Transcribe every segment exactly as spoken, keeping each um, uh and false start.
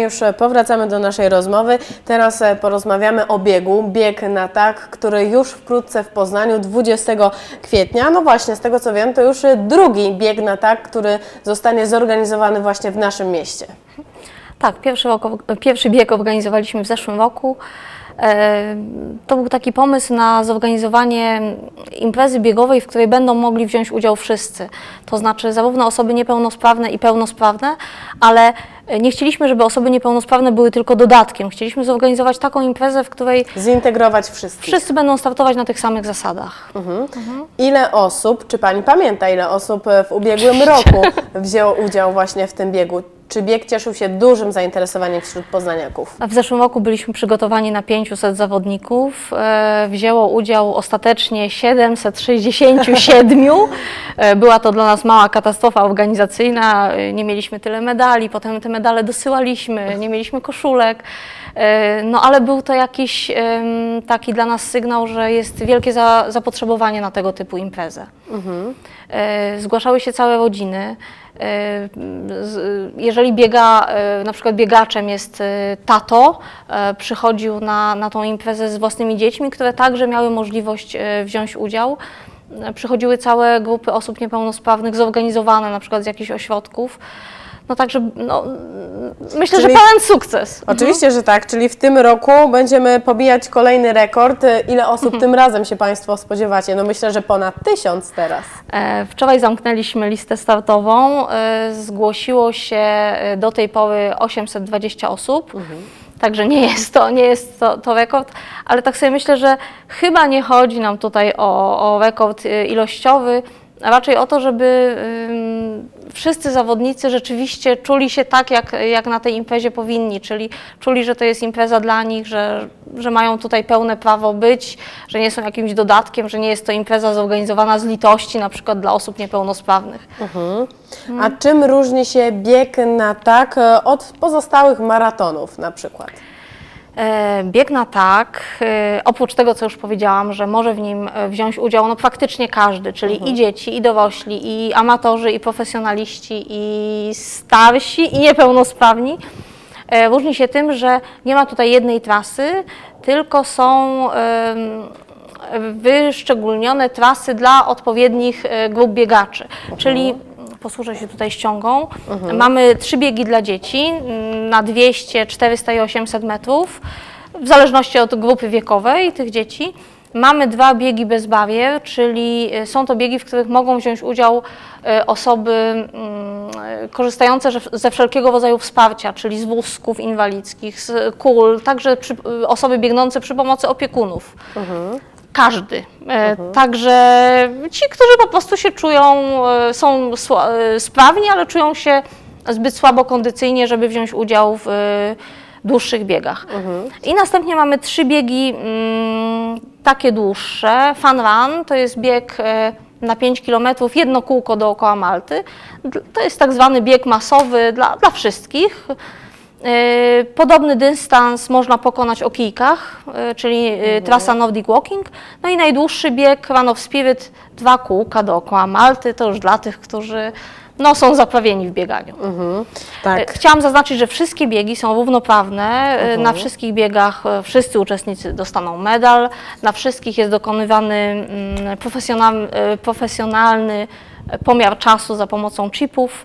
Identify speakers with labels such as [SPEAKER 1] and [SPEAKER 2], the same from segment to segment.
[SPEAKER 1] już powracamy do naszej rozmowy. Teraz porozmawiamy o biegu. Bieg na tak, który już wkrótce w Poznaniu, dwudziestego kwietnia. No właśnie, z tego co wiem, to już drugi bieg na tak, który zostanie zorganizowany właśnie w naszym mieście.
[SPEAKER 2] Tak, pierwszy, rok, pierwszy bieg organizowaliśmy w zeszłym roku. To był taki pomysł na zorganizowanie imprezy biegowej, w której będą mogli wziąć udział wszyscy. To znaczy zarówno osoby niepełnosprawne i pełnosprawne, ale nie chcieliśmy, żeby osoby niepełnosprawne były tylko dodatkiem. Chcieliśmy zorganizować taką imprezę, w której
[SPEAKER 1] zintegrować wszystkich.
[SPEAKER 2] Wszyscy będą startować na tych samych zasadach.
[SPEAKER 1] Mhm. Mhm. Ile osób, czy Pani pamięta, ile osób w ubiegłym roku wzięło udział właśnie w tym biegu? Czy bieg cieszył się dużym zainteresowaniem wśród poznaniaków?
[SPEAKER 2] W zeszłym roku byliśmy przygotowani na pięciuset zawodników. Wzięło udział ostatecznie siedemset sześćdziesiąt siedem. Była to dla nas mała katastrofa organizacyjna. Nie mieliśmy tyle medali, potem te medale dosyłaliśmy, nie mieliśmy koszulek. No ale był to jakiś taki dla nas sygnał, że jest wielkie za, zapotrzebowanie na tego typu imprezę. Mhm. Zgłaszały się całe rodziny. Jeżeli biega, na przykład biegaczem jest tato, przychodził na, na tą imprezę z własnymi dziećmi, które także miały możliwość wziąć udział. Przychodziły całe grupy osób niepełnosprawnych zorganizowane na przykład z jakichś ośrodków. No także no, myślę, czyli, że pełen sukces.
[SPEAKER 1] Oczywiście, mhm. że tak, czyli w tym roku będziemy pobijać kolejny rekord. Ile osób mhm. tym razem się Państwo spodziewacie? No myślę, że ponad tysiąc teraz.
[SPEAKER 2] E, wczoraj zamknęliśmy listę startową. E, zgłosiło się do tej pory osiemset dwadzieścia osób. Mhm. Także nie jest, to, nie jest to, to rekord, ale tak sobie myślę, że chyba nie chodzi nam tutaj o, o rekord ilościowy, a raczej o to, żeby y, wszyscy zawodnicy rzeczywiście czuli się tak, jak, jak na tej imprezie powinni, czyli czuli, że to jest impreza dla nich, że, że mają tutaj pełne prawo być, że nie są jakimś dodatkiem, że nie jest to impreza zorganizowana z litości na przykład dla osób niepełnosprawnych.
[SPEAKER 1] Mhm. A hmm. czym różni się bieg na tak od pozostałych maratonów na przykład?
[SPEAKER 2] Bieg na tak, oprócz tego, co już powiedziałam, że może w nim wziąć udział no praktycznie każdy, czyli mhm. i dzieci, i dorośli, i amatorzy, i profesjonaliści, i starsi, i niepełnosprawni. Różni się tym, że nie ma tutaj jednej trasy, tylko są wyszczególnione trasy dla odpowiednich grup biegaczy, mhm. czyli posłużę się tutaj ściągą. Mhm. Mamy trzy biegi dla dzieci na dwieście, czterysta i osiemset metrów, w zależności od grupy wiekowej tych dzieci. Mamy dwa biegi bez barier, czyli są to biegi, w których mogą wziąć udział osoby korzystające ze wszelkiego rodzaju wsparcia, czyli z wózków inwalidzkich, z kul, także przy, osoby biegnące przy pomocy opiekunów. Mhm. Każdy. Mhm. Także ci, którzy po prostu się czują, są sprawni, ale czują się zbyt słabo kondycyjnie, żeby wziąć udział w dłuższych biegach. Mhm. I następnie mamy trzy biegi mm, takie dłuższe. Fun Run to jest bieg na pięć kilometrów, jedno kółko dookoła Malty. To jest tak zwany bieg masowy dla, dla wszystkich. Podobny dystans można pokonać o kijkach, czyli mhm. trasa Nordic Walking. No i najdłuższy bieg Run of Spirit, dwa kółka dookoła Malty, to już dla tych, którzy no, są zaprawieni w bieganiu. Mhm. Tak. Chciałam zaznaczyć, że wszystkie biegi są równoprawne. Mhm. Na wszystkich biegach wszyscy uczestnicy dostaną medal, na wszystkich jest dokonywany profesjonalny, profesjonalny pomiar czasu za pomocą chipów.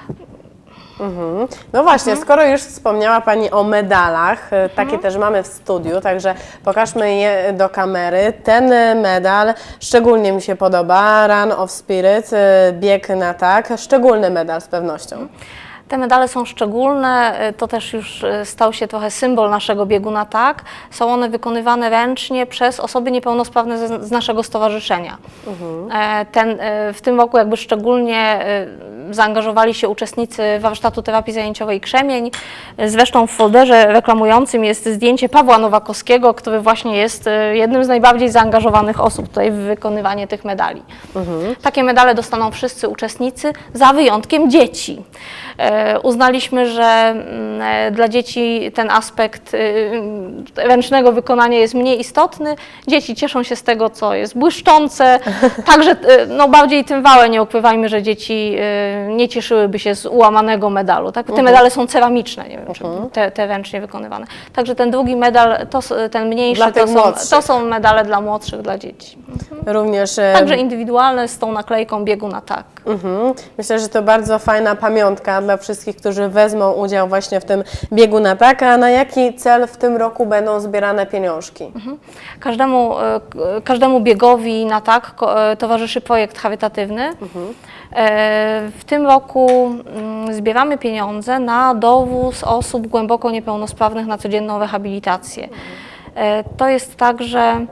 [SPEAKER 1] Mhm. No właśnie, mhm. skoro już wspomniała Pani o medalach, takie mhm. też mamy w studiu, także pokażmy je do kamery. Ten medal szczególnie mi się podoba, Run of Spirit, bieg na tak, szczególny medal z pewnością. Mhm.
[SPEAKER 2] Te medale są szczególne, to też już stał się trochę symbol naszego biegu na tak. Są one wykonywane ręcznie przez osoby niepełnosprawne z, z naszego stowarzyszenia. Mhm. Ten, w tym roku jakby szczególnie zaangażowali się uczestnicy warsztatu terapii zajęciowej Krzemień. Zresztą w folderze reklamującym jest zdjęcie Pawła Nowakowskiego, który właśnie jest jednym z najbardziej zaangażowanych osób tutaj w wykonywanie tych medali. Mhm. Takie medale dostaną wszyscy uczestnicy, za wyjątkiem dzieci. Uznaliśmy, że dla dzieci ten aspekt ręcznego wykonania jest mniej istotny. Dzieci cieszą się z tego, co jest błyszczące. Także no, bardziej tym wałe, nie ukrywajmy, że dzieci nie cieszyłyby się z ułamanego medalu. Tak? Te uh-huh. medale są ceramiczne, nie wiem, uh-huh. czy te, te ręcznie wykonywane. Także ten drugi medal, to, ten mniejszy, to są, to są medale dla młodszych, dla dzieci. Uh-huh.
[SPEAKER 1] Również.
[SPEAKER 2] Także indywidualne z tą naklejką biegu na tak.
[SPEAKER 1] Uh-huh. Myślę, że to bardzo fajna pamiątka dla wszystkich, którzy wezmą udział właśnie w tym biegu na tak. A na jaki cel w tym roku będą zbierane pieniążki? Uh-huh.
[SPEAKER 2] Każdemu, każdemu biegowi na tak towarzyszy projekt charytatywny. Uh-huh. W tym roku zbieramy pieniądze na dowóz osób głęboko niepełnosprawnych na codzienną rehabilitację. To jest tak, że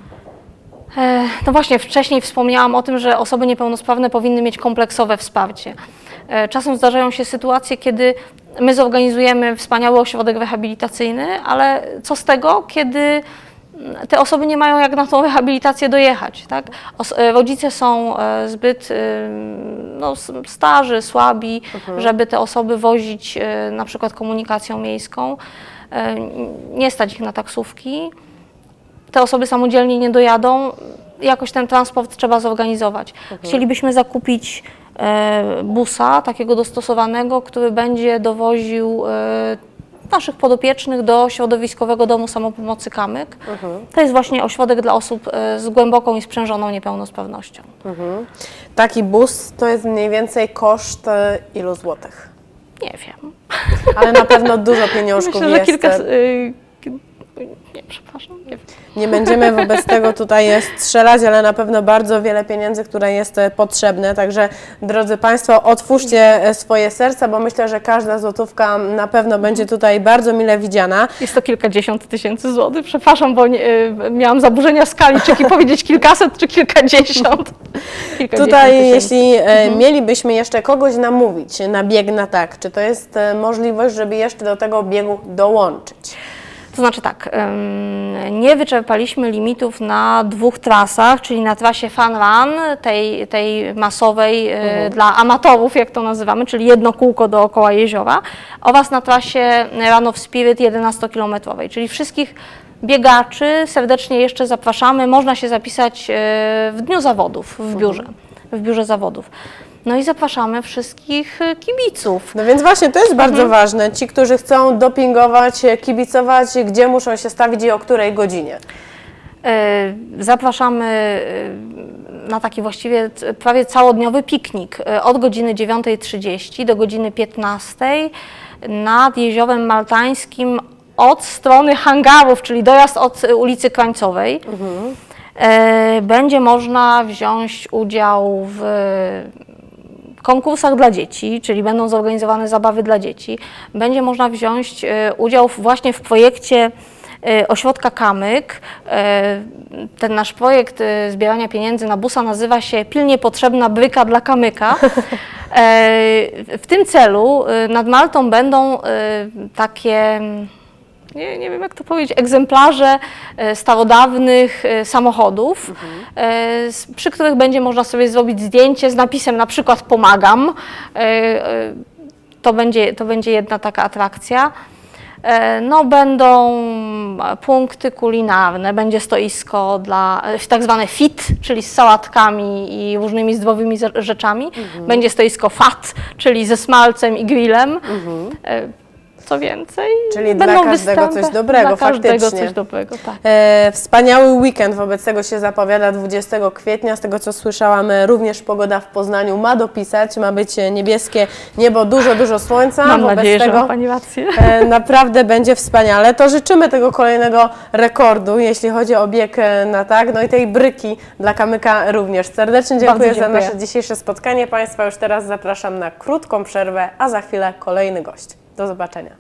[SPEAKER 2] no właśnie wcześniej wspomniałam o tym, że osoby niepełnosprawne powinny mieć kompleksowe wsparcie. Czasem zdarzają się sytuacje, kiedy my zorganizujemy wspaniały ośrodek rehabilitacyjny, ale co z tego, kiedy te osoby nie mają jak na tą rehabilitację dojechać. Tak? Rodzice są zbyt no, starzy, słabi, mhm. żeby te osoby wozić na przykład komunikacją miejską. Nie stać ich na taksówki. Te osoby samodzielnie nie dojadą. Jakoś ten transport trzeba zorganizować. Mhm. Chcielibyśmy zakupić busa takiego dostosowanego, który będzie dowoził naszych podopiecznych do Środowiskowego Domu Samopomocy Kamyk. Mhm. To jest właśnie ośrodek dla osób z głęboką i sprzężoną niepełnosprawnością.
[SPEAKER 1] Mhm. Taki bus to jest mniej więcej koszt ilu złotych?
[SPEAKER 2] Nie wiem.
[SPEAKER 1] Ale na pewno dużo pieniążków
[SPEAKER 2] Myślę, że
[SPEAKER 1] jest.
[SPEAKER 2] Kilka, y, nie, przepraszam. Nie,
[SPEAKER 1] nie będziemy wobec tego tutaj strzelać, ale na pewno bardzo wiele pieniędzy, które jest potrzebne. Także drodzy Państwo, otwórzcie swoje serca, bo myślę, że każda złotówka na pewno będzie tutaj bardzo mile widziana.
[SPEAKER 2] Jest to kilkadziesiąt tysięcy złotych. Przepraszam, bo nie, miałam zaburzenia skali, czy powiedzieć kilkaset, czy kilkadziesiąt. kilkadziesiąt
[SPEAKER 1] tutaj,
[SPEAKER 2] tysięcy.
[SPEAKER 1] jeśli mhm. mielibyśmy jeszcze kogoś namówić na bieg na tak, czy to jest możliwość, żeby jeszcze do tego biegu dołączyć?
[SPEAKER 2] To znaczy tak, nie wyczerpaliśmy limitów na dwóch trasach, czyli na trasie Fun Run, tej, tej masowej mhm. dla amatorów, jak to nazywamy, czyli jedno kółko dookoła jeziora, oraz na trasie Run of Spirit jedenastokilometrowej, czyli wszystkich biegaczy serdecznie jeszcze zapraszamy. Można się zapisać w dniu zawodów w biurze, mhm. w biurze zawodów. No i zapraszamy wszystkich kibiców.
[SPEAKER 1] No więc właśnie to jest bardzo mhm. ważne. Ci, którzy chcą dopingować, kibicować, gdzie muszą się stawić i o której godzinie?
[SPEAKER 2] Zapraszamy na taki właściwie prawie całodniowy piknik od godziny dziewiątej trzydzieści do godziny piętnastej nad Jeziorem Maltańskim od strony hangarów, czyli dojazd od ulicy Krańcowej. Mhm. Będzie można wziąć udział w konkursach dla dzieci, czyli będą zorganizowane zabawy dla dzieci. Będzie można wziąć udział właśnie w projekcie Ośrodka Kamyk. Ten nasz projekt zbierania pieniędzy na busa nazywa się Pilnie potrzebna bryka dla kamyka. W tym celu nad Maltą będą takie, nie, nie wiem jak to powiedzieć, egzemplarze starodawnych samochodów, mhm. przy których będzie można sobie zrobić zdjęcie z napisem na przykład pomagam. To będzie, to będzie jedna taka atrakcja. No, będą punkty kulinarne, będzie stoisko dla tak zwane fit, czyli z sałatkami i różnymi zdrowymi rzeczami. Mhm. Będzie stoisko fat, czyli ze smalcem i grillem. Mhm. Co więcej,
[SPEAKER 1] czyli dla każdego coś dobrego,
[SPEAKER 2] dla
[SPEAKER 1] faktycznie.
[SPEAKER 2] Każdego coś dobrego, tak.
[SPEAKER 1] E, wspaniały weekend wobec tego się zapowiada dwudziestego kwietnia. Z tego co słyszałam, również pogoda w Poznaniu ma dopisać, ma być niebieskie niebo, dużo, dużo słońca.
[SPEAKER 2] Mam
[SPEAKER 1] wobec
[SPEAKER 2] nadzieję,
[SPEAKER 1] tego
[SPEAKER 2] że ma Pani rację.
[SPEAKER 1] E, naprawdę będzie wspaniale. To życzymy tego kolejnego rekordu, jeśli chodzi o bieg na tak, no i tej bryki dla kamyka również. Serdecznie dziękuję, dziękuję za nasze dzisiejsze spotkanie. Państwa już teraz zapraszam na krótką przerwę, a za chwilę kolejny gość. Do zobaczenia.